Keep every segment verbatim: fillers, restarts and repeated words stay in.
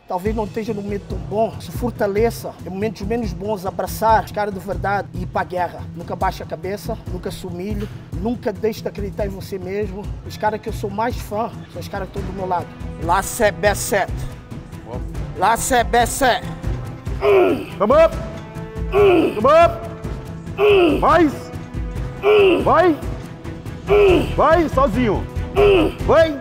talvez não esteja no momento tão bom, se fortaleça, em momentos menos bons, abraçar os caras de verdade e ir para a guerra. Nunca baixe a cabeça, nunca se humilhe, nunca deixe de acreditar em você mesmo. Os caras que eu sou mais fã são os caras que estão do meu lado. Lá C B sete. Lá C B sete. Come up! Come up! Mais! Vai! Vai, sozinho! Vai!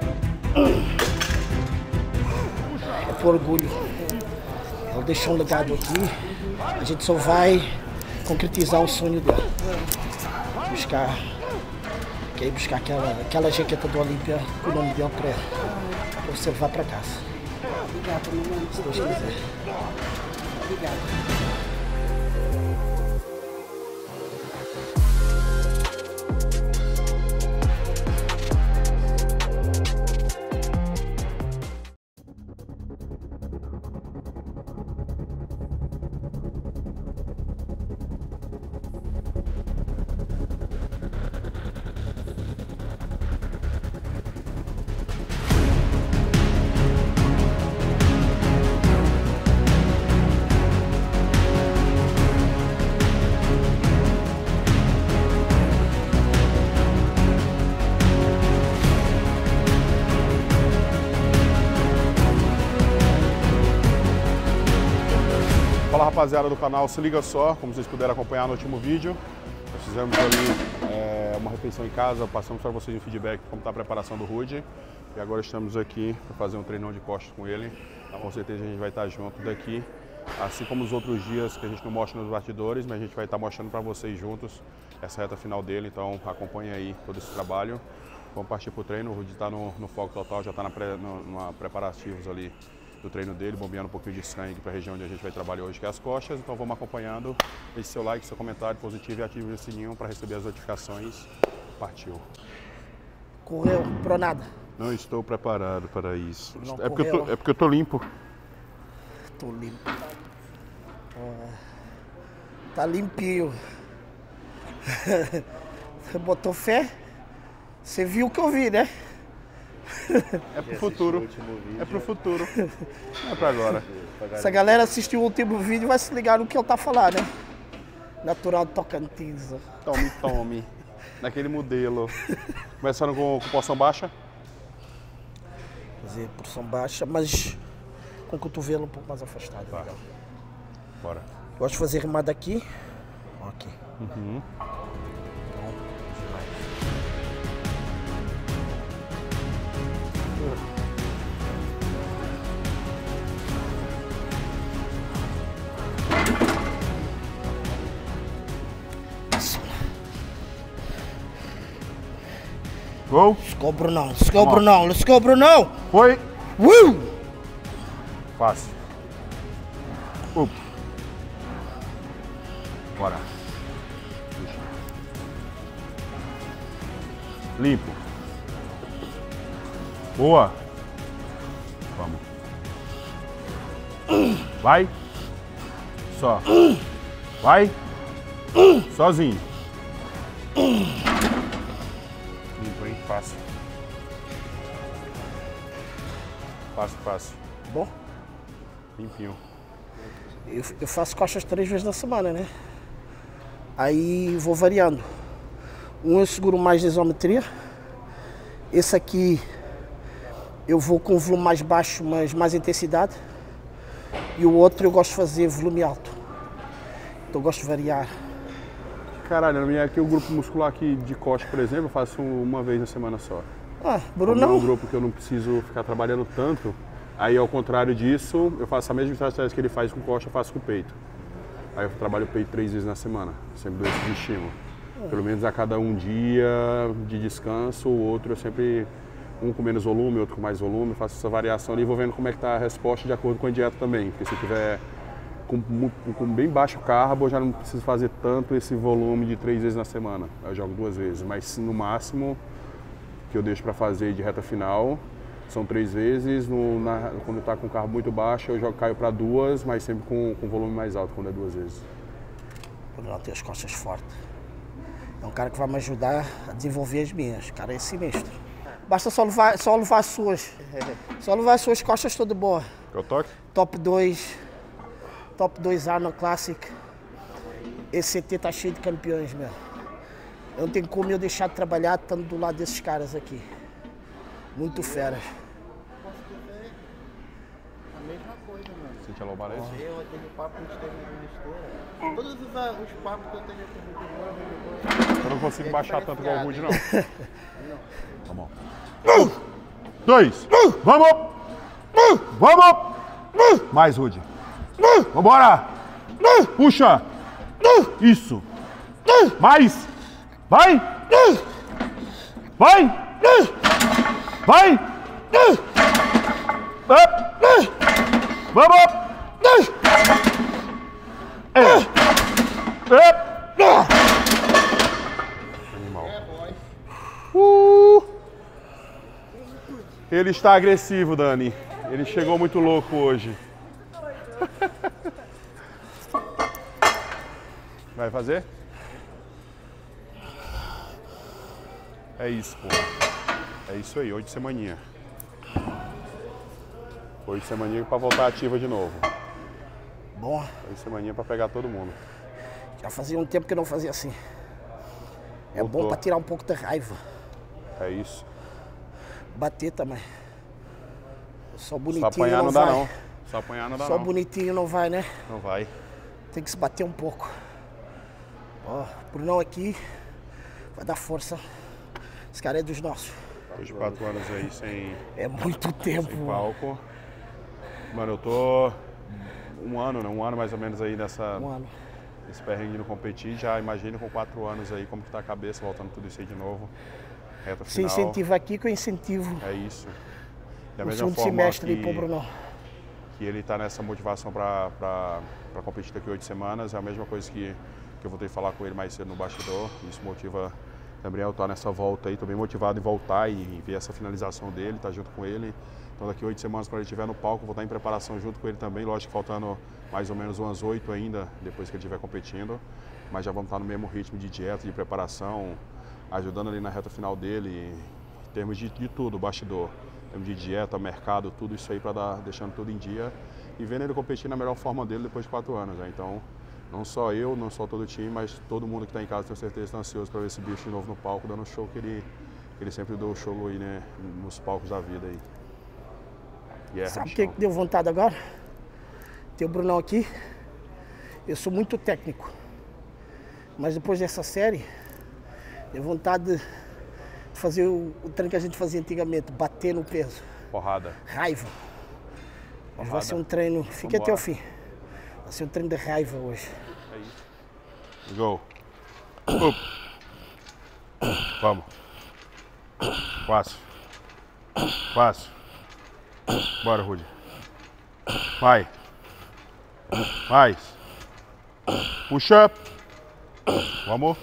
É por orgulho. Ele deixou um legado aqui. A gente só vai concretizar o sonho dele. Buscar, quer ir buscar aquela, aquela jaqueta do Olímpia com o nome dele para você levar para casa. Obrigada, mamãe. Se Deus quiser. Obrigada. Fala rapaziada do canal, se liga só, como vocês puderam acompanhar no último vídeo, nós fizemos ali é, uma refeição em casa, passamos para vocês um feedback de como está a preparação do Rudy e agora estamos aqui para fazer um treinão de costas com ele, então, com certeza a gente vai estar junto daqui, assim como os outros dias que a gente não mostra nos bastidores, mas a gente vai estar mostrando para vocês juntos essa reta final dele, então acompanhe aí todo esse trabalho, vamos partir para o treino, o Rudy está no, no foco total, já está na pré, no, no preparativos ali do treino dele, bombeando um pouquinho de sangue para a região onde a gente vai trabalhar hoje, que é as costas. Então vamos acompanhando, deixe seu like, seu comentário positivo e ative o sininho para receber as notificações. Partiu. Correu, pro nada. Não estou preparado para isso. Não É porque, eu tô, é porque eu tô limpo. Tô limpo. Ah, tá limpinho. Você botou fé? Você viu o que eu vi, né? É pro futuro. É pro futuro. Não é pra agora. Se a galera assistiu o último vídeo, vai se ligar no que eu tá falando, né? Natural Tocantins. Tome, tome. Naquele modelo. Começando com, com porção baixa. Fazer porção baixa, mas com o cotovelo um pouco mais afastado. Tá. Legal. Bora. Gosto de fazer remada aqui. Ó, aqui. Uhum. Go! Let's go, Brunão. Let's go, Brunão. Let's go, Brunão. Foi! Uh! Fácil. Up. Bora. Puxa. Limpo. Boa. Vamos. Vai. Só. Vai. Sozinho. Limpo, hein? Fácil. Fácil, fácil. Bom, Limpinho. eu, eu faço costas três vezes na semana, né? Aí vou variando. Um eu seguro mais de isometria. Esse aqui eu vou com volume mais baixo, mas mais intensidade. E o outro eu gosto de fazer volume alto. Então eu gosto de variar. Caralho, na minha aqui o grupo muscular aqui de costas, por exemplo, eu faço uma vez na semana só. Ah, Como é um Brunão. grupo que eu não preciso ficar trabalhando tanto, aí ao contrário disso, eu faço a mesma estratégia que ele faz com costa, eu faço com peito. Aí eu trabalho o peito três vezes na semana, sempre dou esse estímulo. Pelo menos a cada um dia de descanso, o outro eu sempre, um com menos volume, outro com mais volume, faço essa variação ali e vou vendo como é que tá a resposta de acordo com a dieta também. Porque se tiver com, com bem baixo carbo, eu já não preciso fazer tanto esse volume de três vezes na semana. Eu jogo duas vezes, mas no máximo que eu deixo para fazer de reta final são três vezes. No, na, quando está com carbo muito baixo, eu jogo, caio para duas, mas sempre com, com volume mais alto, quando é duas vezes. Brunão tem as costas fortes. É um cara que vai me ajudar a desenvolver as minhas. O cara é sinistro. Basta só levar, só levar as suas. Só levar as suas costas tudo boa. Eu toque? Top dois. Top dois Arnold Classic. Esse C T tá cheio de campeões, meu. Eu não tenho como eu deixar de trabalhar estando do lado desses caras aqui. Muito feras. A mesma coisa, mano. Sente a loubar isso? Eu tenho papo, a gente teve uma mistura. Todos os, os papos que eu tenho aqui no Rudy, Eu não consigo baixar tanto igual o Rudy, não. Vamos. Um, dois, vamos! Vamos! Mais, Rudy. Vambora! Puxa! Isso! Mais! Vai! Vai! Vai! Vamos! Animal. Uh! Ele está agressivo, Dani. Ele chegou muito louco hoje. Vai fazer? É isso, pô. É isso aí, oito semaninha. Oito semaninha pra voltar ativa de novo. Bom. Oito semaninha pra pegar todo mundo. Já fazia um tempo que eu não fazia assim. É Voltou. bom pra tirar um pouco da raiva. É isso. Bater também. Só Só bonitinho apanhar não, não dá vai. não. Só apanhar não dá Só não. bonitinho não vai, né? Não vai. Tem que se bater um pouco. Ó, o Brunão aqui vai dar força. Esse cara é dos nossos. Depois de quatro anos aí sem, É muito tempo. sem palco. Mano, eu tô um ano, né? Um ano mais ou menos aí nessa, Um ano. nesse perrengue no competir. Já imagino com quatro anos aí como que tá a cabeça, voltando tudo isso aí de novo. Reta Se final. incentiva aqui que eu incentivo É isso. Da o mesma segundo forma semestre aí que, pro Brunão. que ele tá nessa motivação pra, pra, pra competir daqui a oito semanas, é a mesma coisa que, que eu voltei a falar com ele mais cedo no bastidor. Isso motiva também eu estar nessa volta aí, tô bem motivado em voltar e, e ver essa finalização dele, tá junto com ele. Então daqui a oito semanas, quando ele estiver no palco, eu vou estar em preparação junto com ele também, lógico que faltando mais ou menos umas oito ainda, depois que ele estiver competindo. Mas já vamos estar no mesmo ritmo de dieta, de preparação, ajudando ali na reta final dele, em termos de, de tudo, bastidor. Em termos de dieta, mercado, tudo isso aí para dar, deixando tudo em dia e vendo ele competir na melhor forma dele depois de quatro anos, né? Então, não só eu, não só todo o time, mas todo mundo que está em casa, tenho certeza, está ansioso para ver esse bicho de novo no palco, dando o show que ele, que ele sempre deu o show aí, né? Nos palcos da vida aí. Yeah, Sabe o que, que deu vontade agora? Ter o Brunão aqui. Eu sou muito técnico. Mas depois dessa série, deu vontade de fazer o, o treino que a gente fazia antigamente, bater no peso. Porrada. Raiva. Mas vai Porrada. ser um treino, fique Vambora. até o fim. Vai ser um treino de raiva hoje. É isso. Go. Up. Vamos. Fácil. Fácil. Bora, Rudy. Vai. Mais. Puxa. Vamos.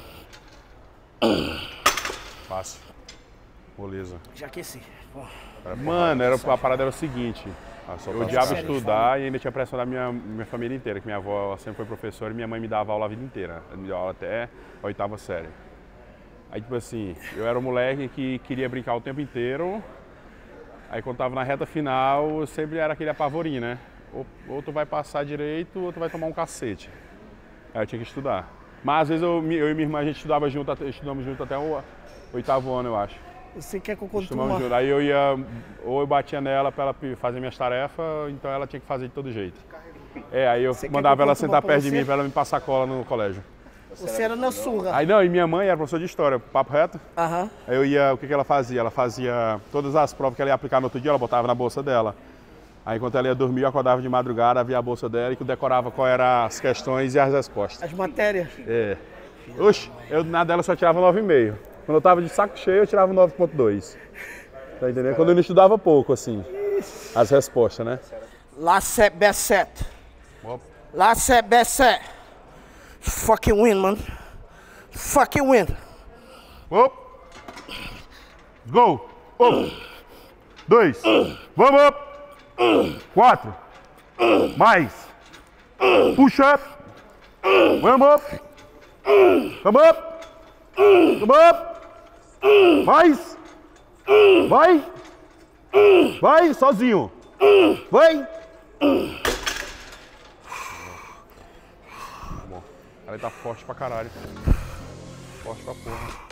Fácil. Beleza. Já aqueci. Ó, Mano, era, a parada era o seguinte. Eu odiava Sério, estudar e ainda tinha pressão da minha, minha família inteira, que minha avó sempre foi professora e minha mãe me dava aula a vida inteira. Ela me deu aula até a oitava série. Aí, tipo assim, eu era um moleque que queria brincar o tempo inteiro. Aí, quando tava na reta final, sempre era aquele apavorinho, né? Ou, ou tu vai passar direito, ou tu vai tomar um cacete. Aí eu tinha que estudar. Mas, às vezes, eu, eu e minha irmã, a gente estudava junto, até- estudamos junto até o oitavo ano, eu acho. você quer que eu conte Estudamos uma? junto. Aí eu ia, ou eu batia nela pra ela fazer minhas tarefas, então ela tinha que fazer de todo jeito. É, aí eu Você quer mandava que eu ela conte uma sentar pra perto de você? mim pra ela me passar cola no colégio. Você era na surra. Aí não, e minha mãe era professora de história, papo reto. Aham. Aí eu ia, o que, que ela fazia? Ela fazia todas as provas que ela ia aplicar no outro dia, ela botava na bolsa dela. Aí enquanto ela ia dormir, eu acordava de madrugada, via a bolsa dela e decorava qual eram as questões e as respostas. As matérias. É. Oxe, eu na dela só tirava nove vírgula cinco. Quando eu tava de saco cheio, eu tirava nove vírgula dois. Tá entendendo? Quando eu não estudava pouco, assim, as respostas, né? Last set, best set. Last set, best set. Fucking win, man. Fucking win. Op. Go. Um. Dois. Vamos. Quatro. Mais. Puxa. Vamos. Vamos. Vamos. Mais. Vai! Vai, sozinho! Vai! Bom, ela tá forte pra caralho. Forte pra porra.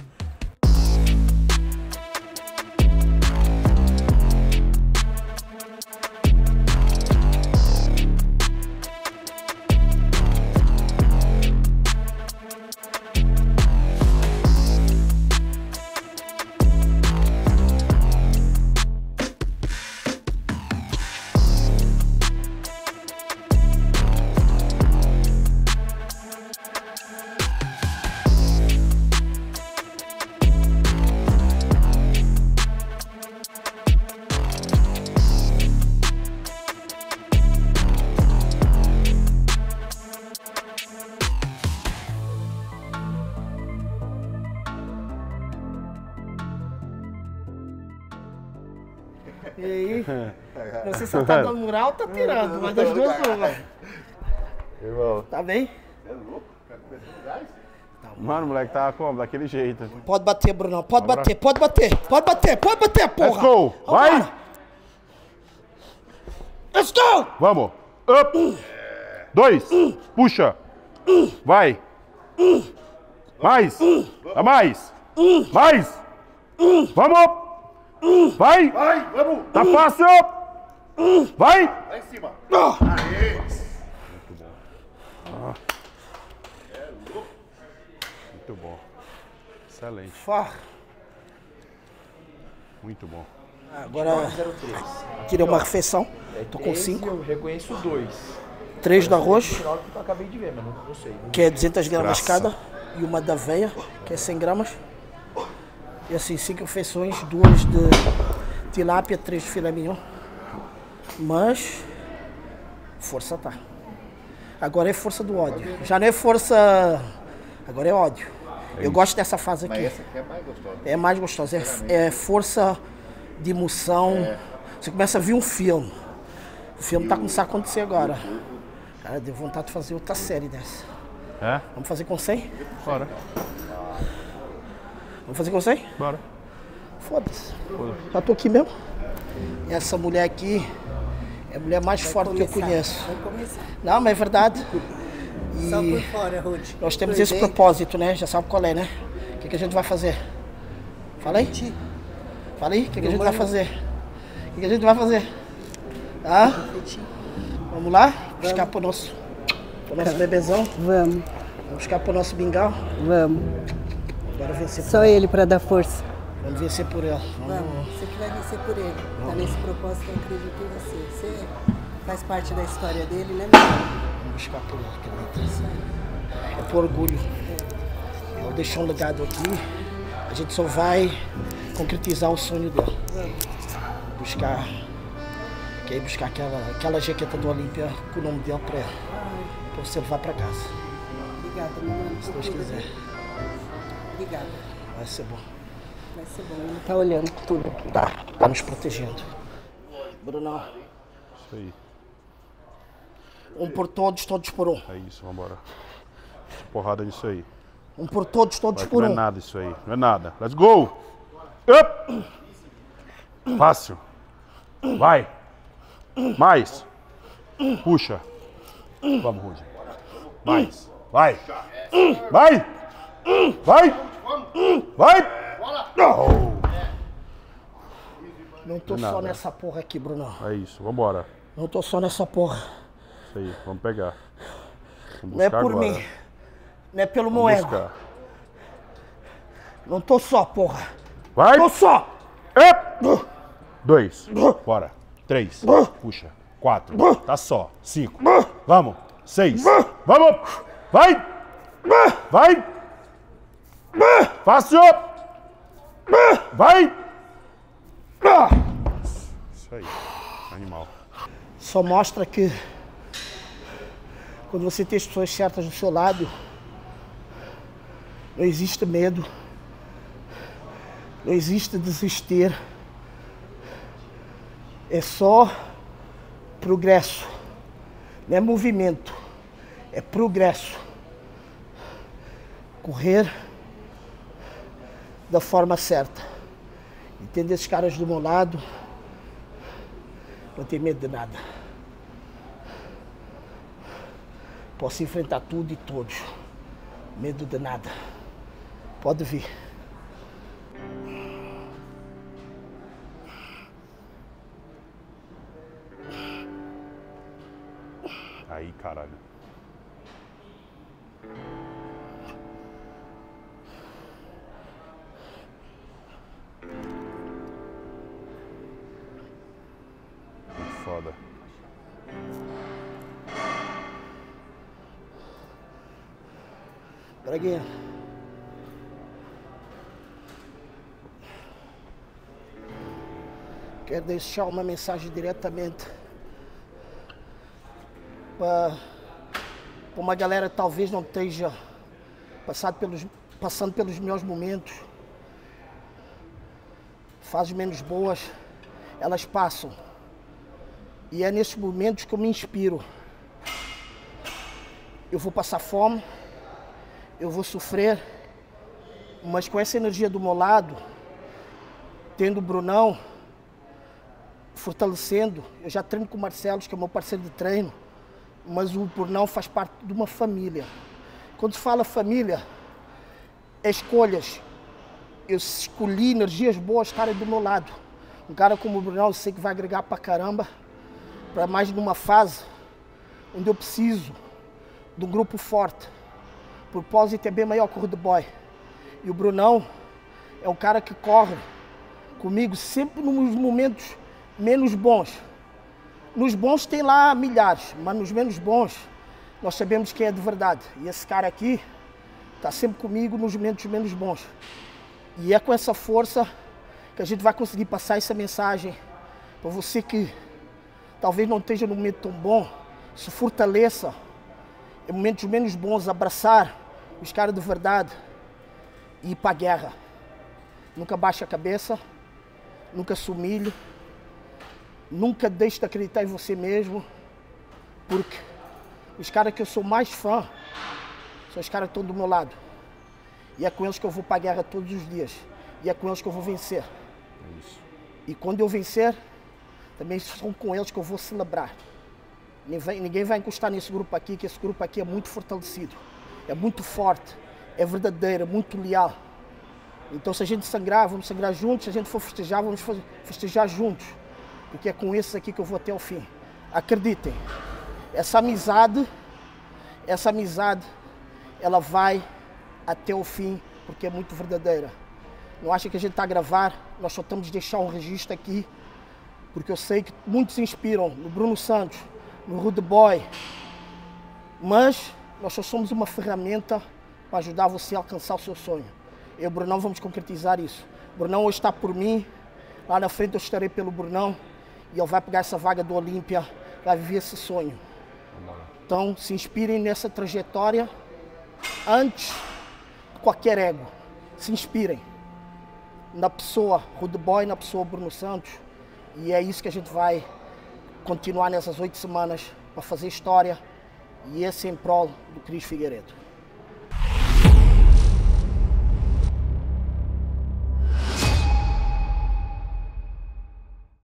E aí? Não sei se você tá dando mural ou tá tirando, mas das duas uma. Irmão. Tá bem? Mano, o moleque tá como? Daquele jeito. Pode bater, Brunão. Pode bater, pode bater. Pode bater, pode bater, porra. Let's go. Vai. Vambora. Let's go. Vamos. Up. Dois. Puxa. Vai. Mais. Dá mais. Mais. Vamos. Vai! Vai, vamos! Tá fácil! Vai! Lá em cima! Ah. Aê! Muito bom. Ah. É louco! Muito bom. Excelente. Fá. Muito bom. Agora, zero três. tirei uma refeição. Tô com Esse cinco. eu reconheço dois. Três do arroz, Final que eu acabei de ver, mas não, não sei. Não que é duzentas gramas Graça. cada. E uma da aveia, que é cem gramas. E assim, cinco refeições, duas de tilápia, três de filé mignon. Mas, força tá. Agora é força do ódio. Já não é força... Agora é ódio. Eu gosto dessa fase aqui. Mas essa aqui é mais gostosa. É mais gostosa. É, é força de emoção. Você começa a ver um filme. O filme tá começando a acontecer agora. Cara, deu vontade de fazer outra série dessa. É? Vamos fazer com cem? Bora. Vamos fazer com cem? Bora. Foda-se. Já tô aqui mesmo. E essa mulher aqui é a mulher mais forte que eu conheço. Vai começar. Não, mas é verdade. E Só por fora, Ruth. nós temos Por esse dentro. propósito, né? Já sabe qual é, né? O que, que a gente vai fazer? Fala aí. Fala aí, o que, que a gente vai fazer? O que, que a gente vai fazer? Ah? Vamos lá? Buscar pro nosso, pro nosso bebezão. Vamos, Vamos buscar pro nosso mingau. vamos. Agora vencer por Só ele para dar força. Vamos vencer por ela. Vamos. Vamos, você que vai vencer por ele. Tá nesse propósito, eu acredito em você. Você faz parte da história dele, né, meu? Vamos buscar por ele, acredita. É por orgulho. Eu deixei um legado aqui. A gente só vai concretizar o sonho dele. Buscar. Quer ir buscar aquela, aquela jaqueta do Olímpia com o nome dele pra ela. Pra você levar pra casa. Obrigada, meu mano. Se Deus quiser. Obrigada. Vai ser bom. Vai ser bom. Ele tá olhando tudo aqui. Tá, tá nos protegendo. Brunão, Isso aí. um por todos, todos por um. É isso, vambora. Porrada nisso aí. Um por todos, todos Vai que por não é um. nada isso aí. Não é nada. Let's go! Up! Fácil. Vai. Mais. Puxa. Vamos, Rudy. Mais. Vai. Vai. Vai. Vai. Oh. Não tô Não é só nada. nessa porra aqui, Brunão. É isso, vambora. Não tô só nessa porra. Isso aí, vamos pegar. Vamos Não é buscar por agora. mim. Não é pelo meu Vamos ego. buscar. Não tô só, porra. Vai. Tô só. Up. Dois. Bora. Três. Puxa. Quatro. Tá só. Cinco. Vamos. Seis. Vamos. Vai. Vai. Fácil. Vai. Isso aí. Animal. Só mostra que quando você tem as pessoas certas do seu lado, não existe medo, não existe desistir. É só progresso, não é movimento, é progresso. Correr da forma certa E tendo esses caras do meu lado, não tenho medo de nada. Posso enfrentar tudo e todos. Medo de nada. Pode vir. Aí, caralho. Muito foda. Braguinha. Quero deixar uma mensagem diretamente para uma galera que talvez não esteja passado pelos, passando pelos meus momentos, fases menos boas, elas passam. E é nesses momentos que eu me inspiro. Eu vou passar fome, eu vou sofrer, mas com essa energia do meu lado, tendo o Brunão, fortalecendo, eu já treino com o Marcelo, que é meu parceiro de treino, mas o Brunão faz parte de uma família. Quando se fala família, é escolhas. Eu escolhi energias boas, cara, do meu lado. Um cara como o Brunão, eu sei que vai agregar pra caramba, para mais numa fase onde eu preciso de um grupo forte. O propósito é bem maior que o Rude Boy. E o Brunão é um cara que corre comigo sempre nos momentos menos bons. Nos bons tem lá milhares, mas nos menos bons nós sabemos quem é de verdade. E esse cara aqui está sempre comigo nos momentos menos bons. E é com essa força que a gente vai conseguir passar essa mensagem para você que talvez não esteja num momento tão bom, se fortaleça em momentos menos bons, abraçar os caras de verdade e ir para a guerra. Nunca baixe a cabeça, nunca se humilhe, nunca deixe de acreditar em você mesmo, porque os caras que eu sou mais fã são os caras que estão do meu lado. E é com eles que eu vou para a guerra todos os dias. E é com eles que eu vou vencer. É isso. E quando eu vencer, também são com eles que eu vou celebrar. Ninguém, ninguém vai encostar nesse grupo aqui, que esse grupo aqui é muito fortalecido. É muito forte, é verdadeiro, é muito leal. Então se a gente sangrar, vamos sangrar juntos. Se a gente for festejar, vamos festejar juntos. Porque é com esses aqui que eu vou até o fim. Acreditem, essa amizade, essa amizade, ela vai até o fim, porque é muito verdadeira. Não acha que a gente está a gravar, nós só estamos a deixar um registro aqui, porque eu sei que muitos se inspiram no Bruno Santos, no Rude Boy, mas nós só somos uma ferramenta para ajudar você a alcançar o seu sonho. Eu e o Brunão vamos concretizar isso. O Brunão hoje está por mim, lá na frente eu estarei pelo Brunão, e ele vai pegar essa vaga do Olímpia, vai viver esse sonho. Então, se inspirem nessa trajetória antes de qualquer ego. Se inspirem na pessoa Rude Boy, na pessoa Bruno Santos. E é isso que a gente vai continuar nessas oito semanas para fazer história. E esse é em prol do Cris Figueiredo.